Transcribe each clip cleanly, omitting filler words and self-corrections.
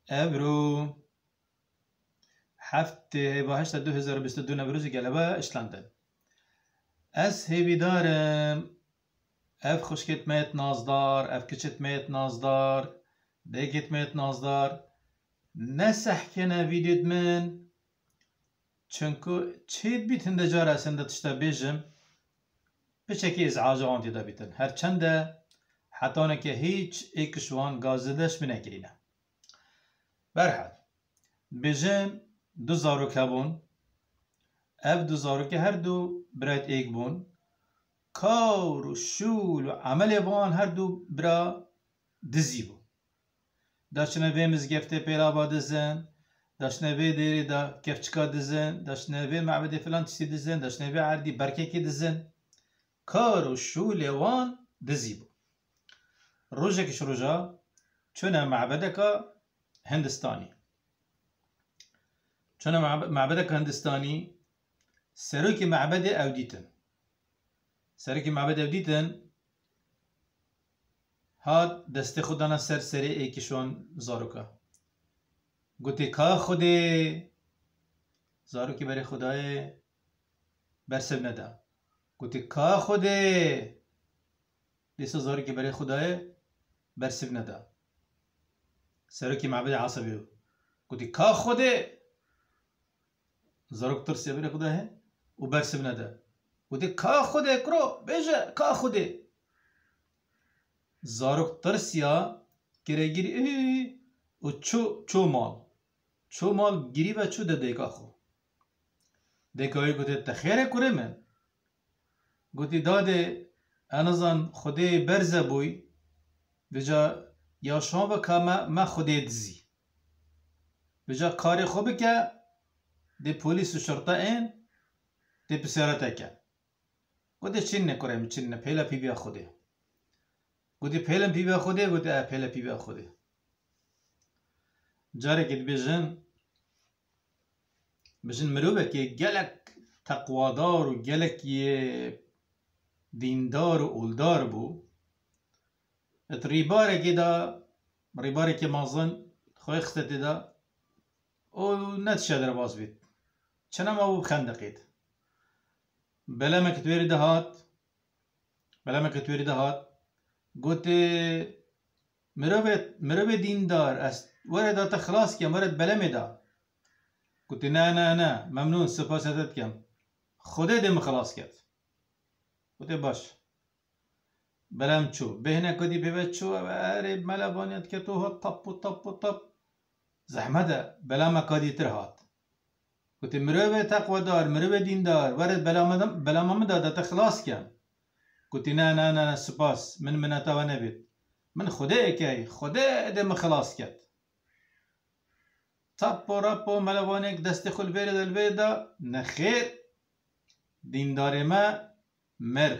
ابرو هفته باهشت 2022 نوروزی گلبه اشلندن از هیوی دارم اف خوشکت میت نازدار اف کچت میت نازدار دیگت میت نازدار نسح کنه ویدیوت من چونکو چید بیت هنده جاره سنده تشتا بیجم بچکی ازعاج آنتی دا بیتن هر چنده حتی که هیچ ایکشوان گازدش بنگرینه برحال بیجم دو زاروک هبون اف دو زاروک هر دو برایت ایک بون کار و شول و عمل وان هر دو برا دزی بون داشتنه وی مزگفته پیلا با دزن داشتنه وی دیری دا کفچکا دزن داشتنه وی معبد فلان تسی دزن داشتنه وی عردی برکه کی دزن کار و شول وان دزی بون روژه کش روژه چونه معبدکا هندستانی چونه معبدکا هندستانی سروکی معبد اودیتن سرکی معبد اودیتن هاد دست خودانا سر سری ایکشون زاروکا گوتی که خوده زاروکی برای خدای برسب نده گوتی که خوده دیسا زاروکی برای خدای برسب نده سرکی معبد عصبی گوتی که خوده زاروک ترسی برای خدای و برسب نده گوتی که خوده کرو بیجه که خوده زاروک ترسیا گره گیری و چو مال گیری و چو ده دیگه خو دیگه گوتی تخیره کره من گوتی داده انازان خوده برزه بوی بجا یا شما بکا ما خوده دزی بجا کاری خوبه که ده پولیس و شرطه این ده پسیارته که گوتی چین نکره من چین پیلا پی بیا خوده گوتی پیلم پی بیا خوده گوتی پیلا پی بیا خوده جاره که بجن مروبه که گلک تقوادار و گلک یه دیندار و اولدار بو ات ریباره که دا ریباره که مازن خواه اختتی دا او نتشه در باز بید چنم او بخندقید بلما کتویری ده هات گوتی مروبه دیندار است ورد تا خلاص کم ورد بلمه دا گوتی نه ممنون سپاس ازت کم خوده دم خلاص کرد گوتی باش بلم چو بهنه کدی بیوت چو اره ملوانیت که تو ها طب زحمته بلم کدی تر هات گوتی مروبه تقوی دار مروبه دیندار ورد بلم دا تا خلاص کم گوتی نه سپاس من اتاوه نبید من خوده اکی خوده دم خلاص کرد طب و رب و ملوانک دست خل بیر دلویدا نخیر دیندار ما مر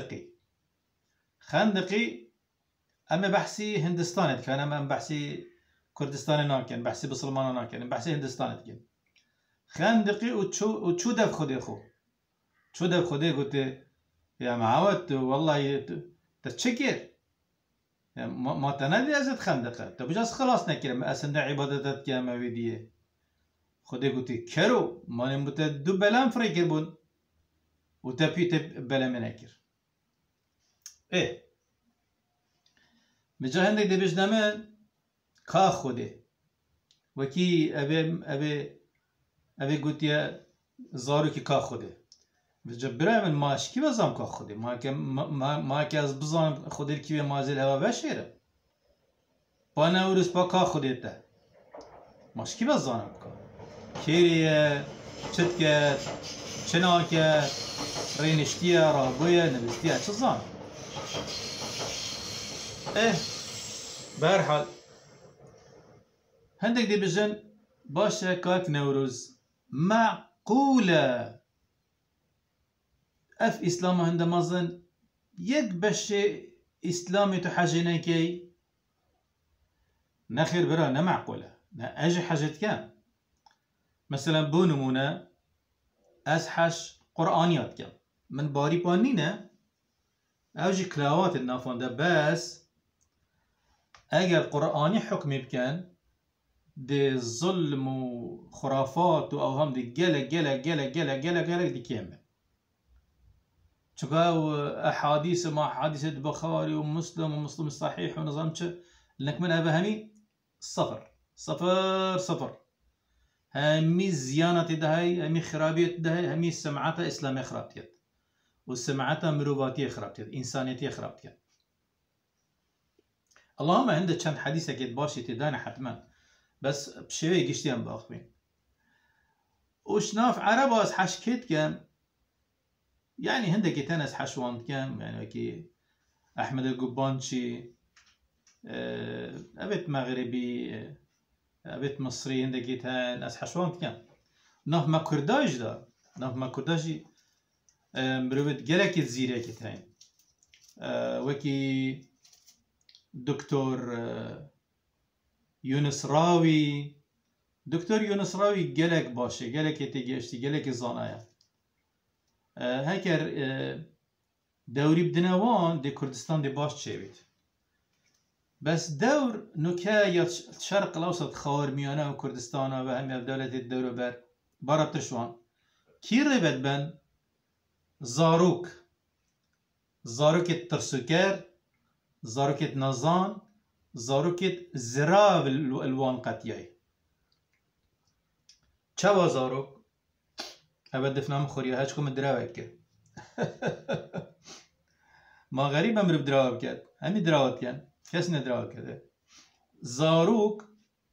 خندقی اما بحثی هندستانت کن اما بحثی کردستان ناکن بحثی بسلمان ناکن بحثی هندستانت کن خندقی و چو دف خوده گوته یا معاوت والله تتشكر ما تنادي ازت خندقه تو بجاز خلاص نكرم اسند عبادتت كما ويديه خدي قلتي كرو ما نمت دو بلام فريكر بون وتبي بلا منكر ايه بجا هندك دي بجنامن كا خدي وكي ابي قلتي زارو كي كا خدي بجبره من ماش کی بزام که خودی ما که از بزام خودی کی مازل هوا بشیره با نوروز با که خودی تا ماش کی بزام که کیریه چت که چنا که رینشتیه رابویه نبستیه چه زان برحال هندک دی بجن باشه کاک نوروز معقوله اف اسلام هنده مازن یک بشه اسلامی تو حاجه نکی نخیر برا نمعقوله نه اجي حاجت کم مثلا بو نمونه از حش قرآنیات کم من باری پانی نه اوجي کلاوات النافونده بس اگر قرآنی حکمی بکن دي ظلم وخرافات وأوهام دي جلا دي كامل. شكاو أحاديث مع أحاديث البخاري ومسلم الصحيح ونظامش لك منها بهمي صفر. همي زيانة دهي، همي خرابية دهي، همي سمعتها إسلامي خرابتيت وسمعتها مروباتية خرابتيت، إنسانيتية خرابتيت. اللهم عندك كان حديثة كيت باشي تدانا حتما، بس بشوي قشتين باخبين وشناف عرباس حشكيت كان يعني هندك تنس حشوان كان يعني كي أحمد القبانشي أبيت مغربي أبيت مصري هندك تنس حشوان كان ناف ما كرداج دا ناف ما كرداجي مروت جلك الزيرة كتاين وكي دكتور يونس راوي جلك باشي جلك تيجيشتي جلك الزانايا هكر دوري بدنوان دي كردستان دي باش تشيبت بس دور نكاية الشرق الأوسط خاورميانة وكردستان وهم دولة الدور برا بترشوان كي ربط بن زاروك الترسوكر زاروك نازان زاروك زراب الوان قتياي چوا زاروك أبد دفنام خوريا هاچكم دراوك ما غريب امر بدراوك كد همي دراوت كان كاس ندراوك كده زاروك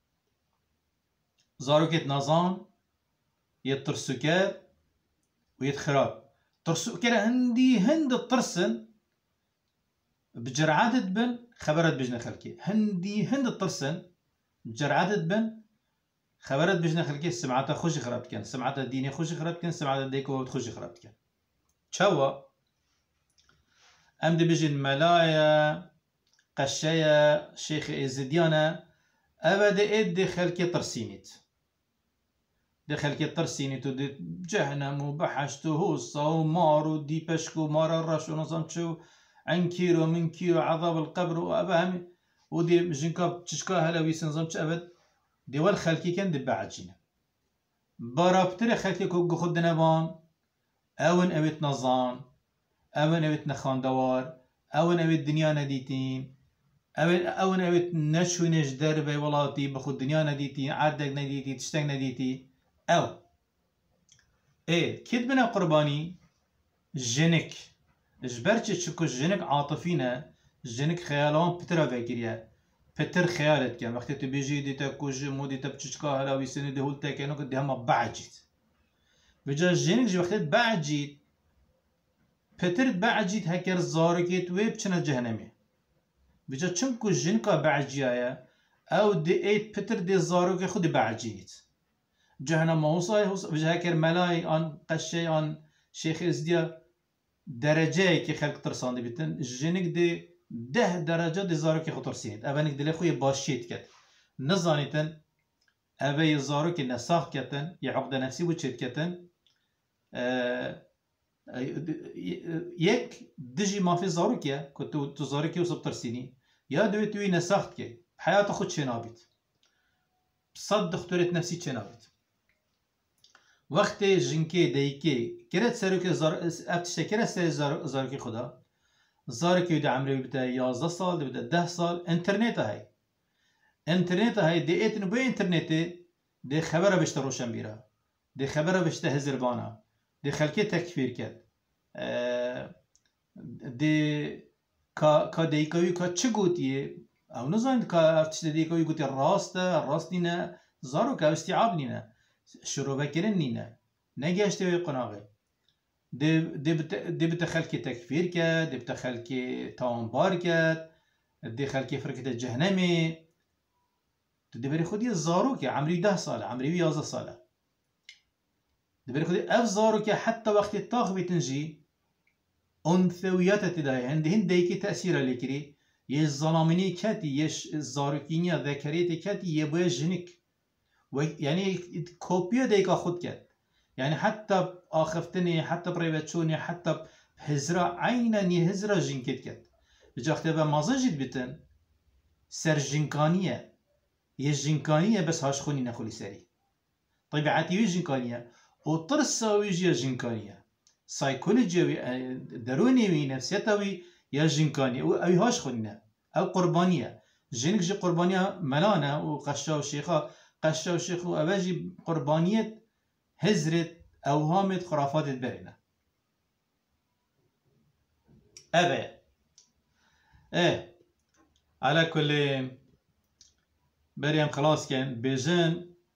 نازان يترسوكر ويتخراب ترسوكر هند الترسن بجرعات بن خبرت بجنا خلكي هند الترسن بجرعات بن خبرت بجنا خلكي سمعتها خوش خربت كان سمعتها ديني خوش خربت كان سمعتها ديكو خوش خربت كان چوا ام دي بجن ملايا قشايا شيخ ازديانا ابدا دي خلكي ترسينيت دي خلكي ترسينيت ودي جهنم وبحشتو هوصا ومارو دي بشكو مار الرش ونظام عن كيلو من كيلو عذاب القبر وابهم ودي جنكاب تشكا هلاوي سنظام ابد دي والخلكي كان دي بعجينا برابتر خلكي كو خد نبان اون اويت نظام اون اويت نخان دوار اون اويت دنيا نديتين اون اويت نشو نش دربي ولاتي بخود دنيا نديتين عردك نديتي تشتك نديتي او ايه كد بنا قرباني جنك جبرتش تشكو جنك عاطفينا جنك خيالان بترا فكريا بتر خيالت كان وقت تبيجي دي تاكوج مودي تبتشكا هلاوي سنة دي هولتا كانو قد هما بعجيت بجا جنك جي وقت بعجيت بتر بعجيت هكر زاركيت ويب چنا جهنمي بجا چمكو جنكا بعجيايا او دي ايت بتر دي زارك خود بعجيت جهنم موصاي بجا هكر ملاي ان قشي ان شيخ ازديا درجه كي خلق ترسان دي بتن جنك دي 10 درجه دي زارك خطر سينت ابانك دي خويا باشيت كت نزانيتن ابي زارك نساخ كتن يعقد نفسي وتشيت كتن يك دجي ما في زاروكيا كنت تزاركي وسبتر سيني يا دويتوي نساختك حياتك خد شنابت بصد دكتورة نفسي شنابت وقت جنكي دايكي كرت ساروكي افتشتا كرت ساري زاروكي خدا زاروكي يدي عمري بتا 11 سال بتا 10 سال انترنت هاي دي ايتن بو انترنت دي خبره بشتا روشن بيرا دي خبره بشتا هزربانا دي خلكي تكفير كد دي کا ديكوي کا چگوتيه او نزاند کا افتشتا ديكوي گوتي راست نينا زاروكا استيعاب نينا شروع بكرن نينا نجاشتي ويقناغي دي بتخلكي تكفير كد دي بتخلكي تانبار كد دي خلكي فرقة الجهنمي دي بري خودي الزاروكي عمري 10 سالة عمري 11 سالة دي بري خودي اف زاروكي حتى وقت الطاغ بتنجي انثويات تداي هندهن ديكي تأثير لكري يش ظلامني كاتي يش الزاروكينيا ذكريتي كاتي يبوي جنك يعني كوبيا ديكا خود كات يعني حتى آخفتني حتى بريبتشوني حتى بهزرة عينا هزرة جنكت كات بجا اختبا مازا جد بتن سر جنكانية یه جنکانیه بس هاش خونی نخولی سری طبیعتی وی جنکانیه و ترساوی جه جنکانیه سایکولوژی وی درونی وی نفسیتا وی یا جنکانیه و اوی هاش خونی نه او قربانیه جنک جی قربانیه ملانه و قشا و شیخ و اوجی قربانیت هزرت اوهامت خرافاتت برینه على كل بريم خلاص كان بيجن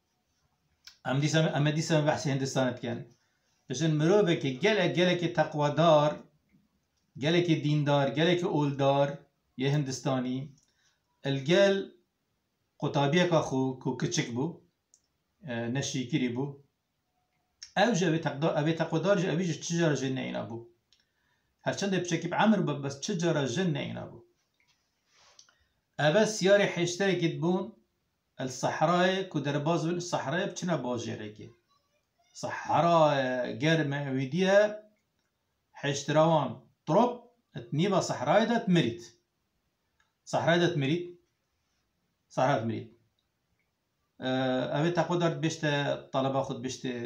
ام ديسا بحث هندستان كان بيجن مروبك جلك تقوى دار جلك دين دار جلك اول دار يه هندستاني الجل قطابيك اخو كو كتشك بو نشي كيري بو او جا ابي تقوى دار جا ابي تشجر جن اينا بو هرچند بشكل عمر بس تشجر جن اينا بو أبا سياري حيشتري كتبون الصحراء كدرباز الصحراء بتشنا باجيريكي صحراء جرمة ويديها حيشتراوان طرب تنيبا صحراء دا تمريت صحراء تمريت أبي تقدر بيشتا طلبة خد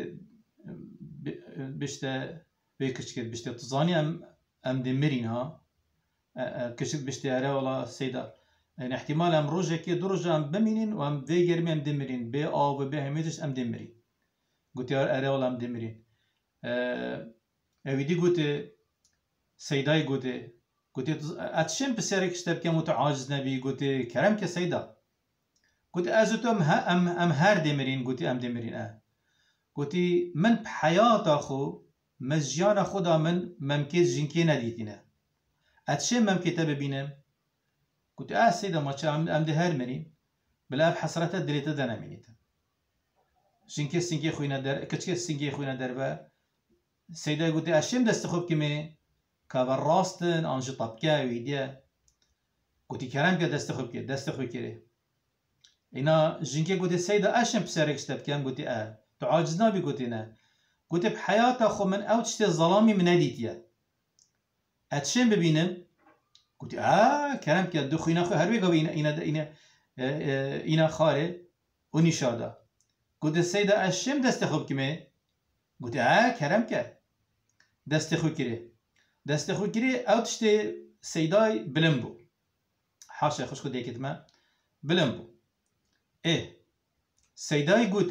بيشتا بيكشكت بيشتا تزاني أم دمرين ها كشكت بيشتا أرى والله سيدا يعني احتمال ام روجه كي درجه ام بمينين وام في جرمي ام دمرين بي او بي هميتش ام دمرين قلت يا اري ولا ام دمرين اويدي قلت سيداي قلت اتشم بسرك اشتبك متعاجز نبي قلت كرم كسيدا قلت ازتو ام هر دمرين قلت ام دمرين قلت من بحياة اخو مزجان خدا من ممكن جنكي نديتنا اتشم ممكن تببينم قلت سيدا ما ام ده هر مني بلا بحسرته دليته دنا منيته شنكي سنكي خوينا در كچكي سنكي خوينا دربا سيدا قلت اشم دست خوب كمي كابر راستن انج طبكا ويديا قلت كلام كده دست خوب كده انا جنكي قلت سيدا اشم بسرك اشتبكام قلت تعاجزنا بي قلت انا قلت بحياته خو من اوتشتي الظلامي من اديتيا اتشم ببينم قلت كلام كده دخو يناخو هربي قوي إنا خاري ونشادا قلت السيدة أشم دستخوب كمي قلت كلام كده دستخو كري أو تشتي سيداي بلنبو حاشا خوش خود يكت ما بلنبو سيداي قلت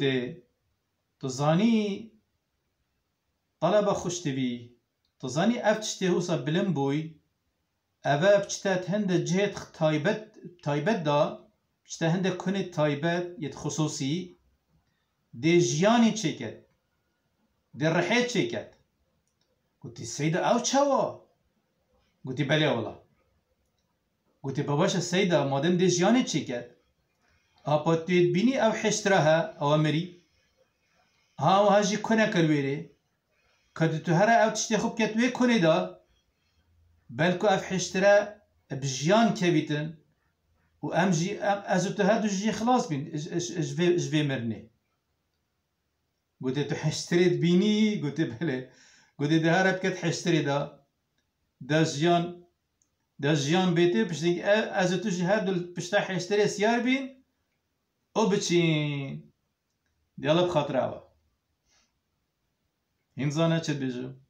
تزاني طلبة خوش تبي تزاني أف تشتي هوسا بلنبوي اوه بچتت هند جهت تایبت دا بچتت هند کنه تایبت یت خصوصی ده جیانی چکت ده رحیت چکت قلت السيدة او چوا قلت بله والله قلت باباش السيدة مادم ده جیانی چکت اپا تید بینی او حشترها او مري ها و هاجي کنه کلویره کد تو هره او تشتی خوب کت وی کنه دا بلكو اف حشترا بجيان كبيتن و امجي ازوتو هادو جي خلاص بين اج في مرني قلت تو حشتريت بيني قلت بله قلت ده هرب كت حشتري دا جيان بيتي باش ازوتو جي هادو بشتا حشتري سيار بين او بچين ديالا بخاطراوا انزانا چه بيجو